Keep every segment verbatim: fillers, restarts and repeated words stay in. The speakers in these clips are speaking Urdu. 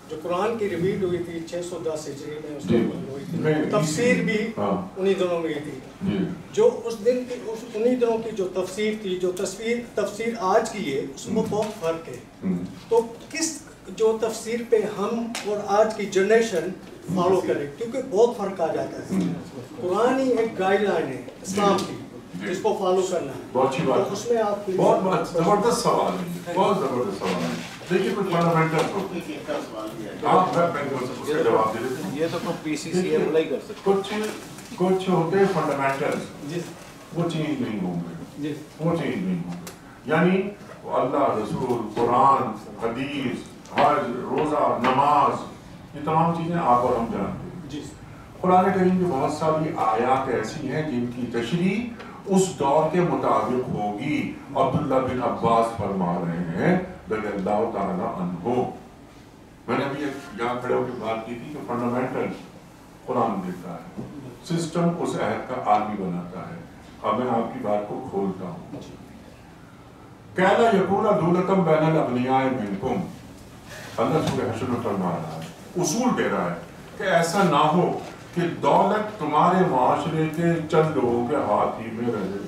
جو قرآن کی ریویل ہوئی تھی چھ سو دس ہجری میں اس میں ہوئی تھی، تفسیر بھی انہی دنوں میں تھی، جو اس دن کی انہی دنوں کی جو تفسیر تھی، جو تصویر تفسیر آج کی ہے اس میں بہت فرق ہے. تو کس جو تفسیر پہ ہم اور آج کی جنریشن فالو کرے، کیونکہ بہت فرق آ جاتا ہے. قرآن ہی ایک گائیڈ لائن ہے اسلام کی جس کو فالو کرنا ہے. بہت اچھی بات، اس میں آپ بہت بہت زبردست سوال ہے، بہت زبردست سوال ہے. دیکھیے کچھ فنڈامنٹل ہوتے ہیں، یہ تو پی سی سی ایم نہیں کر سکتے. کچھ کچھ ہوتے فنڈامنٹل، وہ چینج نہیں ہوں گے، وہ چینج نہیں ہوں گے. یعنی اللہ، رسول، قرآن، حدیث، حج، روزہ، نماز، یہ تمام چیزیں آپ اور ہم جانتے ہیں. قرآن کریم کی بہت ساری آیات ایسی ہیں جن کی تشریح اس دور کے مطابق ہوگی. عبداللہ بن عباس فرما رہے ہیں رضی اللہ تعالیٰ عنہ. میں نے ابھی یہاں کھڑے ہو کے بات کی تھی کہ فنڈامنٹل قرآن دیتا ہے، سسٹم اس عہد کا عالمی بناتا ہے. اب میں آپ کی بات کو کھولتا ہوں. کَأَلَّا يَكُونَ دُولَةً بَيْنَ الْأَغْنِيَاءِ مِنْكُمْ، اللہ سورہ حشر میں فرما رہا ہے، اصول دے رہا ہے کہ ایسا نہ ہو کہ دولت تمہارے معاشرے کے چند لوگوں کے ہاتھ ہی میں رہے.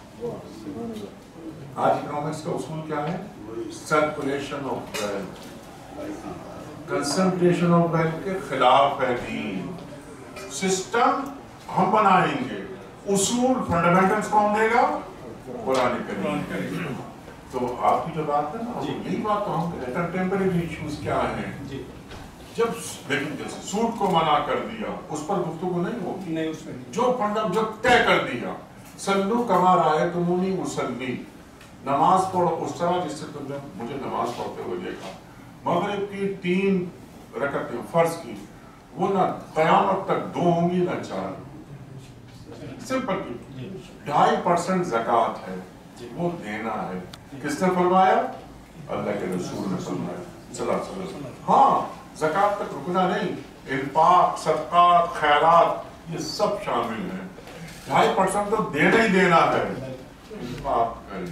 آج اکنامکس کا اصول کیا ہے؟ Circulation of wealth, concentration of wealth کے خلاف ہے دین. سسٹم ہم بنائیں گے، اصول فنڈامنٹلز کون دے گا؟ قرآن کریم. تو آپ کی جو بات ہے نا یہی بات تو ہم کہتے ہیں ٹیمپریری ایشوز کیا ہیں. جب لیکن جیسے سود کو منع کر دیا اس پر گفتگو نہیں ہوگی، نہیں اس میں جو فنڈم جو طے کر دیا، سلو کما رأیتمونی اصلی، نماز پڑھو اس طرح جس سے تم نے مجھے نماز پڑھتے ہوئے دیکھا. مغرب کی تین رکعتیں فرض کی، وہ نہ قیامت تک دو ہوں گی نہ چار. سمپل کی ڈھائی پرسنٹ زکوٰۃ ہے، وہ دینا ہے. کس نے فرمایا؟ اللہ کے رسول نے فرمایا صلی اللہ علیہ وسلم. ہاں زکوٰۃ تک رکنا نہیں، انفاق، صدقات، خیرات یہ سب شامل ہیں. ڈھائی پرسنٹ تو دینا ہی دینا ہے. انفاق کریں.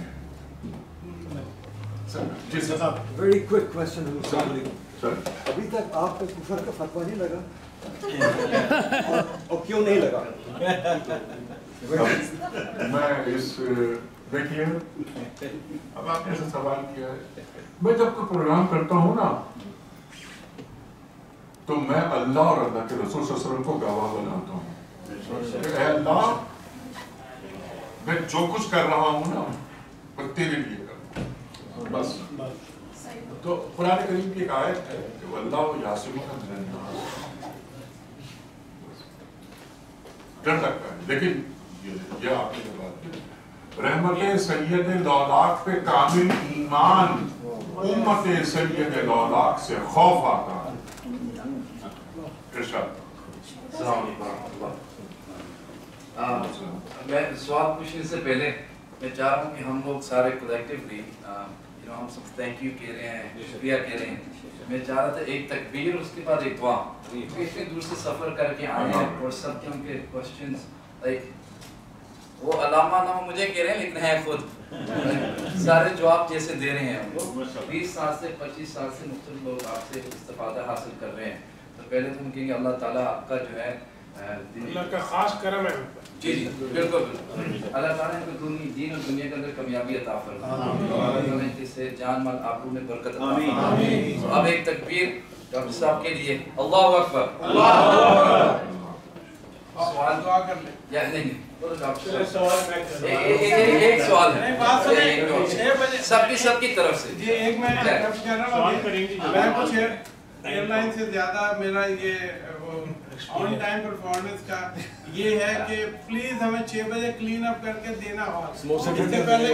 ویری کوئک کوشچن، ابھی تک آپ کو کفر کا فتویٰ نہیں لگا اور کیوں نہیں لگا؟ میں اس دیکھیے اب آپ نے ایسا سوال کیا ہے، میں جب کوئی پروگرام کرتا ہوں نا تو میں اللہ اور اللہ کے رسول صلی اللہ علیہ وسلم کو گواہ بناتا ہوں کہ اے اللہ میں جو کچھ کر رہا ہوں نا وہ تیرے لیے کر رہا ہوں بس. تو قرآن کریم کی ایک آیت ہے کہ واللہ یعصمک من الناس، ڈر لگتا ہے لیکن یہ آپ نے بات کی رحمت سید لولاک پہ کامل ایمان، امت سید لولاک سے خوف آتا ہے. السلام علیکم. میں سوال پوچھنے سے پہلے میں چاہ رہا ہوں کہ ہم لوگ سارے کولیکٹیولی ہم سب تھینک یو کہہ رہے ہیں، شکریہ کہہ رہے ہیں. میں چاہ رہا تھا ایک تکبیر اس کے بعد ایک دعا. اتنی دور سے سفر کر کے آئے ہیں اور سب کے ان کے کوشچنس لائک وہ علامہ نہ مجھے کہہ رہے ہیں لیکن ہیں خود سارے جواب جیسے دے رہے ہیں. ہم لوگ بیس سال سے پچیس سال سے مختلف لوگ آپ سے استفادہ حاصل کر رہے ہیں. تو پہلے تو ہم کہیں گے اللہ تعالیٰ آپ کا جو ہے اللہ کا خاص کرم ہے. جی جی بالکل بالکل. اللہ تعالیٰ نے دنیا دین اور دنیا کے اندر کامیابی عطا فرمائے، جس سے جان مال آبرو میں برکت عطا فرمائے. اب ایک تکبیر ڈاکٹر صاحب کے لیے، اللہ اکبر. سوال دعا کر لیں یا نہیں؟ ایک سوال ہے سب کی سب کی طرف سے. جی ایک میں میں کچھ ایئر لائن سے زیادہ میرا یہ آن ٹائم پرفارمنس کا یہ ہے کہ پلیز ہمیں چھ بجے کلین اپ کر کے دینا ہوگا. اس سے پہلے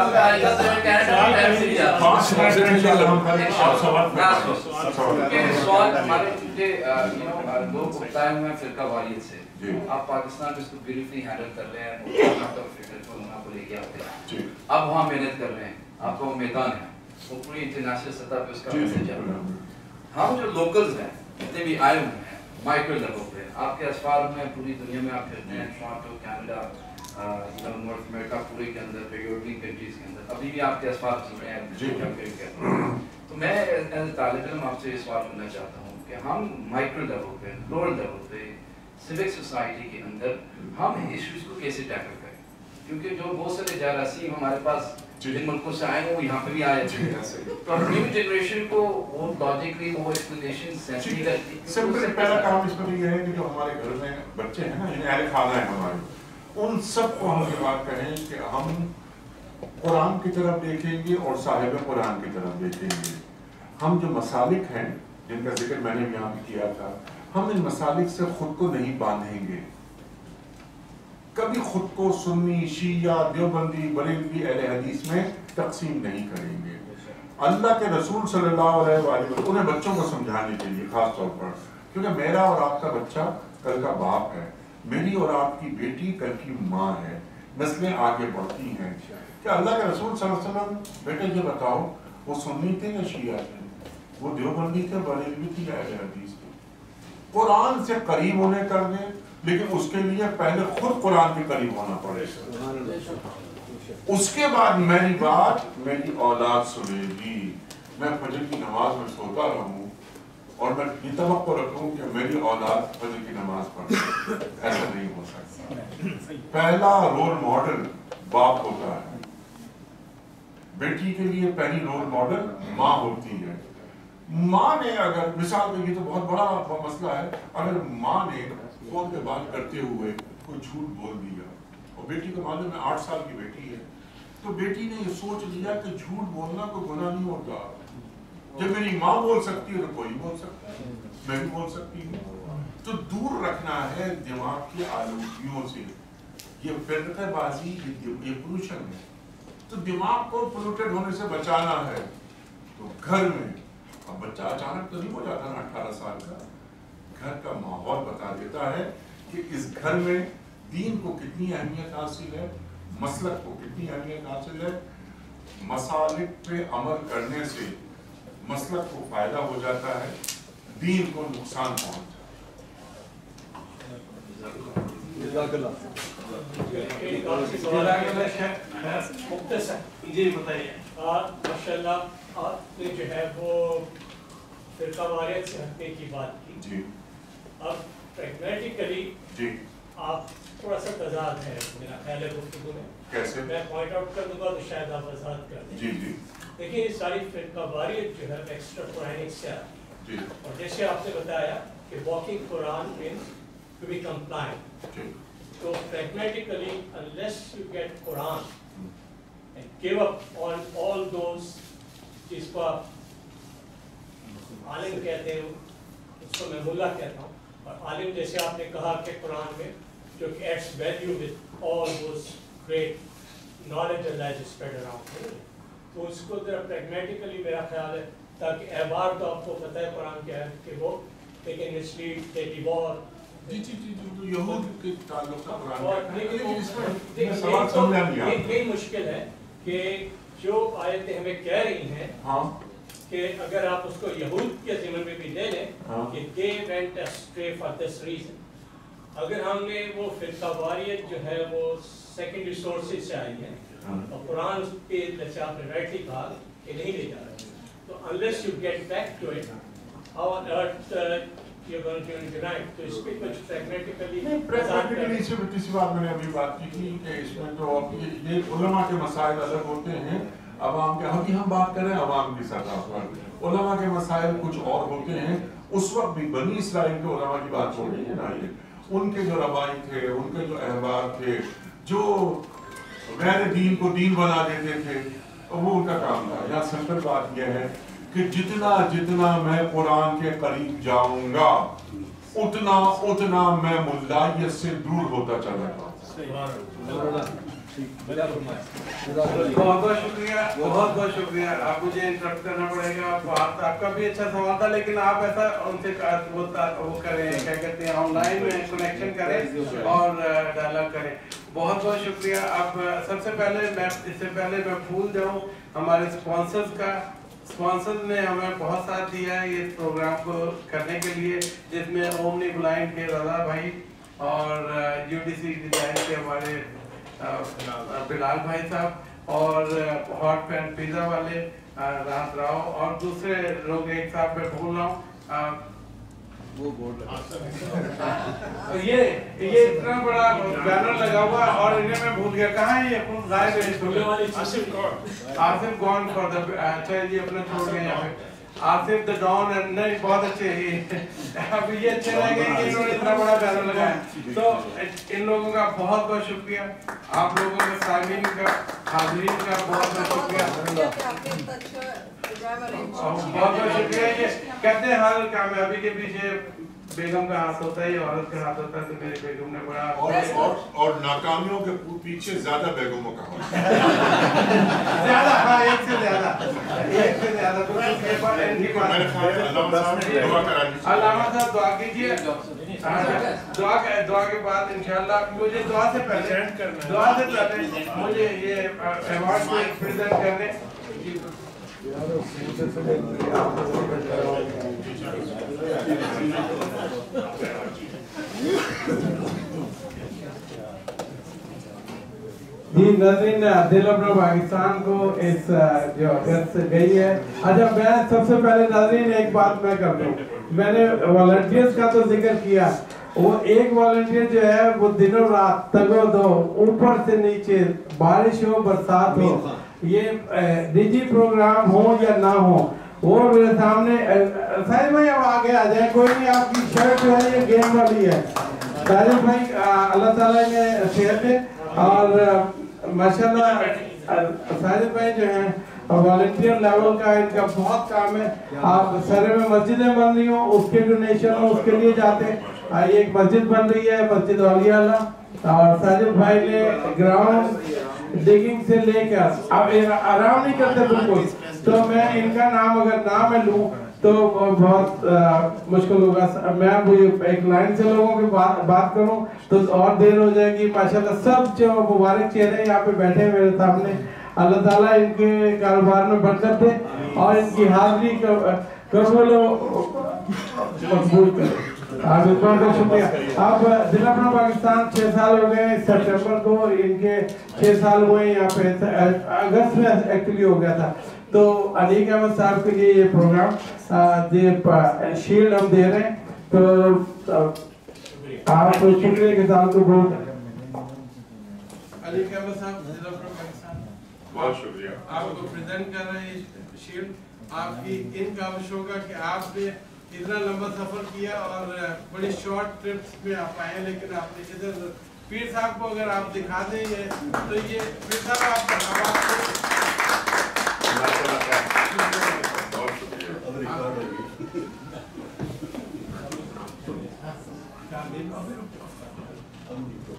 سوال ہمارے چونکہ لوگ بتائے ہوئے ہیں فرقہ واریت سے، آپ پاکستان میں اس کو بیوٹیفلی ہینڈل کر رہے ہیں، کو لے کے آتے ہیں، آپ وہاں محنت کر رہے ہیں، آپ کا وہ میدان ہے، وہ پوری انٹرنیشنل سطح پہ اس کا میسج جا رہا ہے. ہم جو لوکلز ہیں جتنے بھی آئے ہوئے ہیں مائکرو لیول پہ، آپ کے اسفار میں پوری دنیا میں آپ پھرتے ہیں، ٹورانٹو، کینیڈا، نارتھ امریکہ پورے کے اندر، یورپین کنٹریز کے اندر ابھی بھی آپ کے اسفار چل رہے ہیں. تو تو میں ایز طالب علم آپ سے یہ سوال کرنا چاہتا ہوں کہ ہم مائکرو لیول پہ لوور لیول پہ سوک سوسائٹی کے اندر ہم ایشوز کو کیسے ٹیکل کریں، کیونکہ جو بہت سارے جراثیم ہمارے پاس جن ملکوں سے آئے ہیں وہ یہاں پہ بھی آئے تھے، تو نیو جنریشن کو وہ لاجکلی وہ ایکسپلینیشن سینس نہیں کرتی. سب سے پہلا کام اس میں یہ ہے کہ جو ہمارے گھر میں بچے ہیں نا، یعنی اہل خانہ ہیں ہمارے، ان سب کو ہم یہ بات کہیں کہ ہم قرآن کی طرف دیکھیں گے اور صاحب قرآن کی طرف دیکھیں گے. ہم جو مسالک ہیں جن کا ذکر میں نے یہاں بھی کیا تھا، ہم ان مسالک سے خود کو نہیں باندھیں گے. کبھی خود کو سنی، شیعہ، دیوبندی، بریلوی، اہل حدیث میں تقسیم نہیں کریں گے. اللہ کے رسول صلی اللہ علیہ وآلہ وسلم انہیں بچوں کو سمجھانے کے لیے خاص طور پر، کیونکہ میرا اور آپ کا بچہ کل کا باپ ہے، میری اور آپ کی بیٹی کل کی ماں ہے، نسلیں آگے بڑھتی ہیں. کہ اللہ کے رسول صلی اللہ علیہ وسلم بیٹے یہ بتاؤ وہ سنی تھے یا شیعہ تھے، وہ دیوبندی تھے، بریلوی تھے یا اہل حدیث تھے؟ قرآن سے قریب ہونے کر دیں، لیکن اس کے لیے پہلے خود قرآن کے قریب ہونا پڑے گا. اس کے بعد میری بات میری اولاد سنے گی. میں فجر کی نماز میں سوتا رہوں اور میں یہ توقع رکھوں کہ میری اولاد فجر کی نماز پڑھے، ایسا نہیں ہو سکتا. پہلا رول ماڈل باپ ہوتا ہے. بیٹی کے لیے پہلی رول ماڈل ماں ہوتی ہے. ماں نے اگر مثال میں، یہ تو بہت بڑا مسئلہ ہے، اگر ماں نے فون پہ بات کرتے ہوئے کوئی جھوٹ بول دیا اور بیٹی کو معلوم ہے آٹھ سال کی بیٹی ہے، تو بیٹی نے یہ سوچ لیا کہ جھوٹ بولنا کوئی گناہ نہیں ہوتا. جب میری ماں بول سکتی ہے تو کوئی بول سکتا ہے، میں بھی بول سکتی ہوں. تو دور رکھنا ہے دماغ کی آلودگیوں سے. یہ فرقہ بازی، یہ پولوشن ہے، تو دماغ کو پولوٹیڈ ہونے سے بچانا ہے. تو گھر میں، اب بچہ اچانک تو نہیں ہو جاتا نا اٹھارہ سال کا، گھر کا ماحول بتا دیتا ہے کہ اس گھر میں دین کو کتنی اہمیت حاصل ہے، مسلک کو کتنی اہمیت حاصل ہے. مسالک پہ عمل کرنے سے مسلک کو فائدہ ہو جاتا ہے، دین کو نقصان پہنچتا ہے. جی بتائیے. ماشاء اللہ آپ نے جو ہے وہ فرقہ واریت سے ہٹنے کی بات کی. جی. اب پریگمیٹیکلی جی آپ تھوڑا سا تضاد ہے میرا خیال ہے گفتگو میں. کیسے؟ میں پوائنٹ آؤٹ کر دوں گا تو شاید آپ وضاحت کر دیں. جی جی. دیکھیے یہ ساری فرقہ واریت جو ہے ایکسٹرا قرآنک سے آتی جی. اور جیسے آپ نے بتایا کہ walking Quran means to be compliant. تو pragmatically unless you get Quran and give up on all those جس کو آپ عالم کہتے ہیں، اس کو میں ملا کہتا ہوں، اور عالم جیسے آپ نے کہا کہ قرآن میں جو کہ adds value with all those great knowledge Allah has spread around، تو اس کو ذرا pragmatically میرا خیال ہے، تاکہ احبار تو آپ کو پتہ ہے قرآن کیا ہے کہ وہ لیکن اس لیے they devour. جی جی جی جو یہود کے تعلق کا قرآن ہے، لیکن اس میں سوال سمجھا نہیں آتا. یہی مشکل ہے کہ جو آیتیں ہمیں کہہ رہی ہیں کہ اگر آپ اس کو یہود کے ضمن میں بھی لے لیں کہ they went astray for this reason. اگر ہم نے وہ فرقہ واریت جو ہے وہ سیکنڈری سورسز سے آئی ہے اور قرآن پہ جیسے آپ نے رائٹلی کہا کہ نہیں لے جا رہے، تو unless you get back to it, how on earth you're going to deny it. تو اس پہ کچھ pragmatically pragmatically سے کسی بات میں نے ابھی بات کی تھی کہ اس میں تو یہ علماء کے مسائل الگ ہوتے ہیں، عوام کے، ہم ہم بات کریں عوام کی سطح پر، علماء کے مسائل کچھ اور ہوتے ہیں. اس وقت بھی بنی اسرائیل کے علماء کی بات ہو رہی ہے نا، یہ ان کے جو ربائی تھے، ان کے جو احبار تھے، جو غیر دین کو دین بنا دیتے تھے، وہ ان کا کام تھا. یہاں سنٹر بات یہ ہے کہ جتنا جتنا میں قرآن کے قریب جاؤں گا اتنا اتنا میں ملائیت سے دور ہوتا چلا جاؤں. بہت بہت شکریہ، بہت بہت شکریہ. آپ مجھے انٹرپٹ کرنا پڑے گا. آپ کا بھی اچھا سوال تھا، لیکن آپ ایسا ان سے وہ کریں، کیا کہتے ہیں، آن لائن میں کنیکشن کریں اور ڈائلاگ کریں. بہت بہت شکریہ. آپ سب سے پہلے میں اس سے پہلے میں بھول جاؤں ہمارے اسپانسرز کا. اسپانسرز نے ہمیں بہت ساتھ دیا ہے اس پروگرام کو کرنے کے لیے، جس میں اومنی بلائنڈ کے رضا بھائی اور یو ڈی سی ڈیزائن کے ہمارے بلال بھائی صاحب اور ہاٹ پین پیزا والے राहत राव और दूसरे लोग एक साथ मैं भूल रहा हूँ वो बोर्ड लगा ये ये इतना बड़ा बैनर लगा हुआ और इन्हें मैं भूल गया कहाँ है ये कौन गायब है Asif gone Asif gone for the अच्छा ये अपना छोड़ गए यहाँ पे आसिफ द डॉन नहीं बहुत अच्छे ये अब ये अच्छे लगे कि इन्होंने इतना बड़ा बैनर लगाया तो इन लोगों का बहुत बहुत शुक्रिया आप लोगों के सामीन का हाज़रीन का बहुत बहुत शुक्रिया बहुत बहुत शुक्रिया ये कहते हैं हर कामयाबी के पीछे बेगम का हाथ होता है या औरत का हाथ होता है तो मेरी बेगम ने बड़ा और और, और नाकामियों के पीछे ज्यादा बेगमों का हाथ ज्यादा हाँ एक से ज्यादा एक से ज्यादा तो उसके बाद इनकी बात अल्लामा साहब दुआ कीजिए दुआ के दुआ के बाद इंशाल्लाह मुझे दुआ से पहले दुआ से पहले मुझे ये अवार्ड को प्रेजेंट करने जी नाज़रीन दिल अपना पाकिस्तान को इस जो अगस्त से गई है अच्छा मैं सबसे पहले नाज़रीन एक बात मैं कर दूं मैंने वॉलंटियर्स का तो जिक्र किया वो एक वॉलंटियर जो है वो दिनों रात तगो दो ऊपर से नीचे बारिश हो बरसात हो ये निजी प्रोग्राम हो या ना हो वो मेरे सामने साहिल भाई अब आगे आ जाए कोई नहीं आपकी शर्ट जो है ये गेम वाली है साहिल भाई अल्लाह ताला ने सेहत दे और माशाल्लाह साहिल भाई जो है वॉलंटियर लेवल का इनका बहुत काम है आप शहर में मस्जिदें बन रही हो उसके डोनेशन हो उसके लिए जाते हैं एक मस्जिद बन रही है मस्जिद औलिया अल्लाह और साजिद भाई ने ग्राउंड डिगिंग से लेकर अब आराम नहीं करते बिल्कुल तो मैं इनका नाम अगर ना मैं लूं तो बहुत मुश्किल होगा मैं एक लाइन से लोगों की बात बात करूं तो और देर हो जाएगी माशाल्लाह सब जो मुबारक चेहरे यहाँ पे बैठे मेरे सामने अल्लाह ताला इनके कारोबार में बरकत दे और इनकी हाजिरी कबूल मकबूल करे आप इतना बहुत शुक्रिया आप जिला अपना पाकिस्तान छह साल हो गए सितंबर को इनके छह साल हुए यहाँ पे अगस्त में एक्चुअली हो गया था तो अनीक अहमद साहब के लिए ये प्रोग्राम ये शील्ड हम दे रहे हैं तो आप शुक्रिया के साथ तो बहुत अनीक अहमद साहब जिला अपना पाकिस्तान बहुत शुक्रिया आपको प्रेजेंट कर रहे हैं शील्ड आपकी इनका होगा कि आपने इतना लंबा सफर किया और बड़ी शॉर्ट ट्रिप्स में आप आए लेकिन आपने इधर पीर साहब को अगर आप दिखा दें ये तो ये पीर साहब आप